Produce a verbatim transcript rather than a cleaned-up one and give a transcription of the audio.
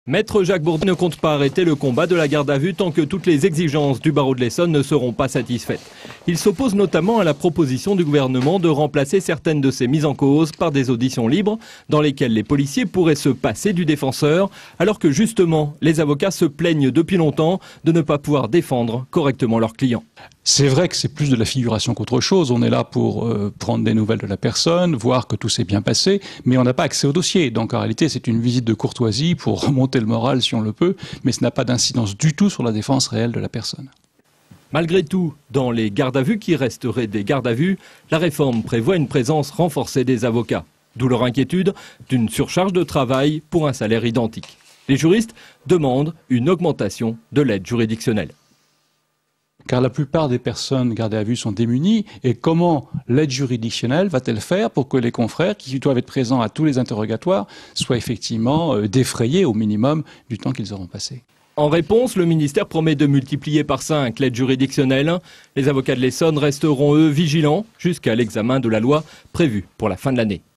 Maître Jacques Bourdin ne compte pas arrêter le combat de la garde à vue tant que toutes les exigences du barreau de l'Essonne ne seront pas satisfaites. Il s'oppose notamment à la proposition du gouvernement de remplacer certaines de ces mises en cause par des auditions libres dans lesquelles les policiers pourraient se passer du défenseur alors que justement les avocats se plaignent depuis longtemps de ne pas pouvoir défendre correctement leurs clients. C'est vrai que c'est plus de la figuration qu'autre chose. On est là pour euh, prendre des nouvelles de la personne, voir que tout s'est bien passé, mais on n'a pas accès au dossier. Donc en réalité, c'est une visite de courtoisie pour remonter le moral si on le peut, mais ce n'a pas d'incidence du tout sur la défense réelle de la personne. Malgré tout, dans les gardes à vue qui resteraient des gardes à vue, la réforme prévoit une présence renforcée des avocats. D'où leur inquiétude d'une surcharge de travail pour un salaire identique. Les juristes demandent une augmentation de l'aide juridictionnelle. Car la plupart des personnes gardées à vue sont démunies. Et comment l'aide juridictionnelle va-t-elle faire pour que les confrères, qui doivent être présents à tous les interrogatoires, soient effectivement euh, défrayés au minimum du temps qu'ils auront passé ? En réponse, le ministère promet de multiplier par cinq l'aide juridictionnelle. Les avocats de l'Essonne resteront, eux, vigilants jusqu'à l'examen de la loi prévue pour la fin de l'année.